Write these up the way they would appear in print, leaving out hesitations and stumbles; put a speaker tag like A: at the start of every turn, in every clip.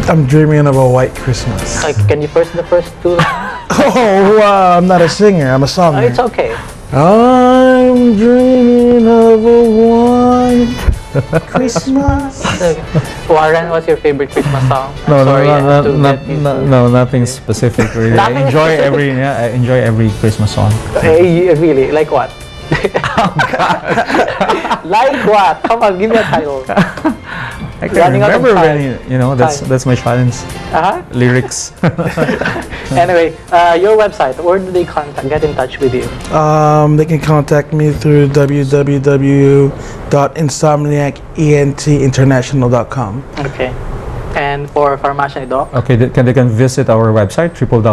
A: I'm dreaming of a white Christmas.
B: Like, can you first the first two?
A: Oh, I'm not a singer. I'm a
B: Oh,
A: songwriter.
B: it's okay.
A: I'm dreaming of a white Christmas.
B: Warren, what's your favorite Christmas song?
C: No,
B: Sorry, I have to
C: no,
B: get you to-
C: no, nothing specific really. I
B: Nothing
C: enjoy
B: specific.
C: I enjoy every Christmas song.
B: Really? Like what? Like what? Come on, give me a title.
C: I can't
B: Running out of
C: remember
B: time.
C: really. You know, that's my challenge.
B: Uh-huh.
C: Lyrics.
B: Anyway, your website, where do they get in touch with you?
A: They can contact me through www.insomniacinternational.com.
B: Okay. And for Farmacia Doc?
C: Okay, they can visit our website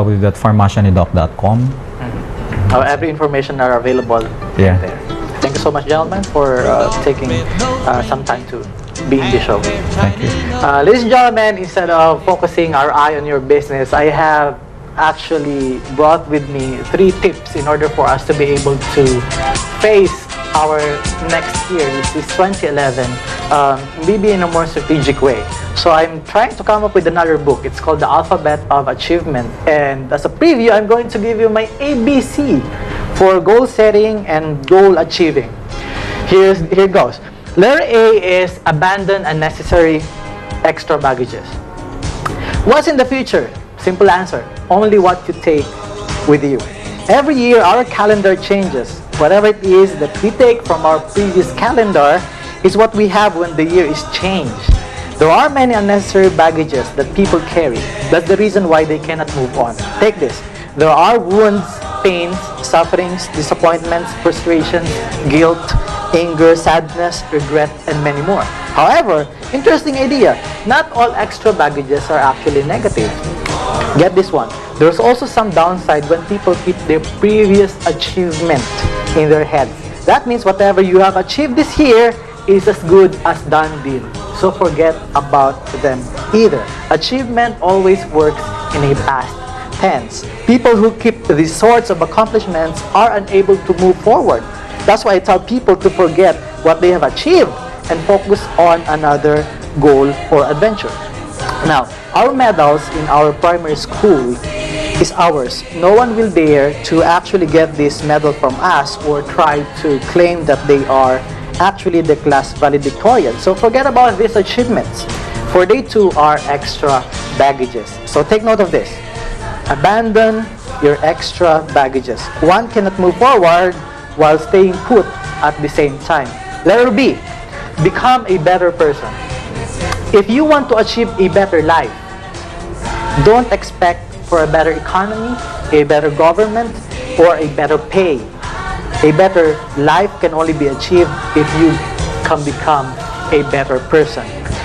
C: www.farmacianidoc.com.
B: Every information are available
C: Yeah.
B: there. Thank you so much, gentlemen, for taking some time to be in the show.
C: Thank you.
B: Ladies and gentlemen, instead of focusing our eye on your business, I have actually brought with me 3 tips in order for us to be able to face our next year, which is 2011, maybe in a more strategic way. So I'm trying to come up with another book. It's called The Alphabet of Achievement. And as a preview, I'm going to give you my ABC for goal setting and goal achieving. Here it goes. Letter A is abandon unnecessary extra baggages. What's in the future? Simple answer. Only what you take with you. Every year, our calendar changes. Whatever it is that we take from our previous calendar is what we have when the year is changed. There are many unnecessary baggages that people carry. That's the reason why they cannot move on. Take this. There are wounds, pains, sufferings, disappointments, frustrations, guilt, anger, sadness, regret, and many more. However, interesting idea, not all extra baggages are actually negative. Get this one. There's also some downside when people keep their previous achievement in their heads. That means whatever you have achieved this year is as good as done deal. So forget about them either. Achievement always works in a past tense. People who keep these sorts of accomplishments are unable to move forward. That's why I tell people to forget what they have achieved and focus on another goal or adventure. Now, our medals in our primary school is ours. No one will dare to actually get this medal from us or try to claim that they are actually the class valedictorian. So forget about these achievements, for they too are extra baggages. So take note of this. Abandon your extra baggages. One cannot move forward while staying put at the same time. Letter B, become a better person. If you want to achieve a better life, don't expect for a better economy, a better government, or a better pay. A better life can only be achieved if you can become a better person.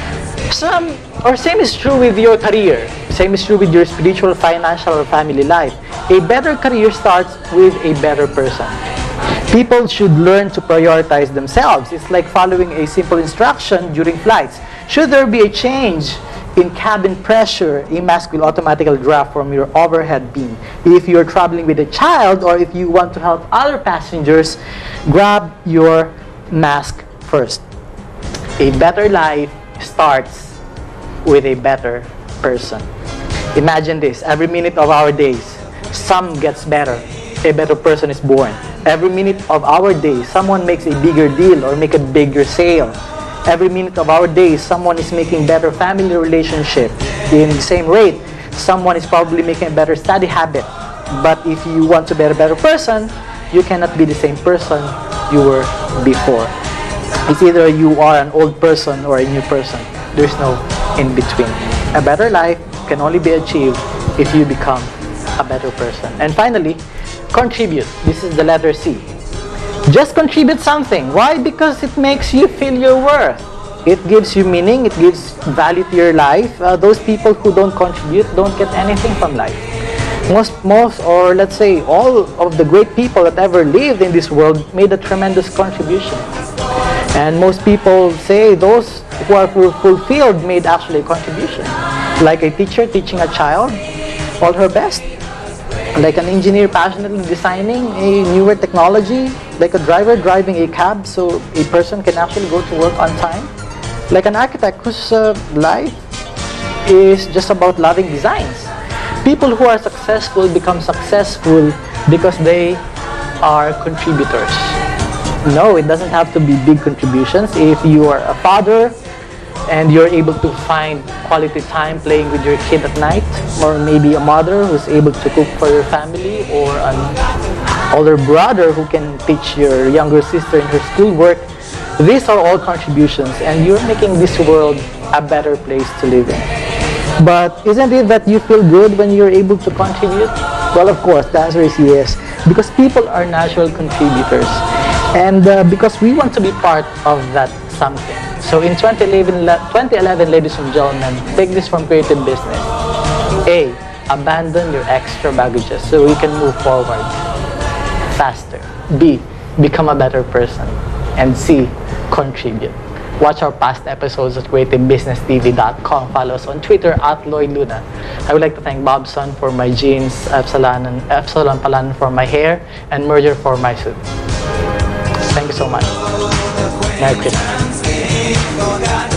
B: Same is true with your career. Same is true with your spiritual, financial, or family life. A better career starts with a better person. People should learn to prioritize themselves. It's like following a simple instruction during flights. Should there be a change in cabin pressure, a mask will automatically drop from your overhead beam. If you're traveling with a child or if you want to help other passengers, grab your mask first. A better life starts with a better person. Imagine this, every minute of our days, some gets better. A better person is born. Every minute of our days, someone makes a bigger deal or make a bigger sale. Every minute of our days, someone is making better family relationship. In the same rate, someone is probably making a better study habit. But if you want to be a better person, you cannot be the same person you were before. It's either you are an old person or a new person. There's no in between. A better life can only be achieved if you become a better person. And finally, contribute. This is the letter C. Just contribute something. Why? Because it makes you feel your worth. It gives you meaning. It gives value to your life. Those people who don't contribute don't get anything from life. Most, or let's say all of the great people that ever lived in this world made a tremendous contribution. And most people say those who are fulfilled made actually a contribution. Like a teacher teaching a child all her best. Like an engineer passionately designing a newer technology. Like a driver driving a cab so a person can actually go to work on time. Like an architect whose life is just about loving designs. People who are successful become successful because they are contributors. No, it doesn't have to be big contributions. If you are a father and you're able to find quality time playing with your kid at night, or maybe a mother who's able to cook for your family, or an older brother who can teach your younger sister in her schoolwork, these are all contributions, and you're making this world a better place to live in. But isn't it that you feel good when you're able to contribute? Well, of course, the answer is yes, because people are natural contributors, and because we want to be part of that something. So in 2011, ladies and gentlemen, take this from creative business. A, abandon your extra baggages so we can move forward faster. B, become a better person. And C, contribute. Watch our past episodes at creativebusinesstv.com. Follow us on Twitter at Lloyd Luna. I would like to thank Bobson for my jeans, Epsilon Palan for my hair, and Merger for my suit. Thank you so much. Merry Christmas.